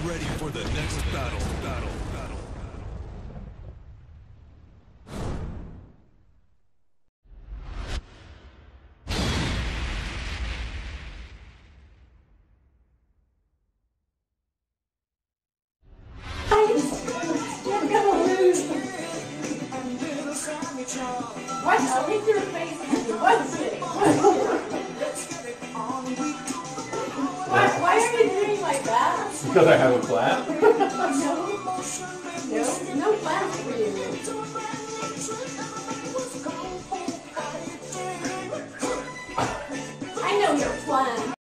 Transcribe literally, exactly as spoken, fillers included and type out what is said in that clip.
ready for the next battle. Battle. Battle. You're gonna lose. What? I'll hit your face. What's it? Why, why are you doing like that? Because I have a clap? No. No, no clap for you. I know your plan.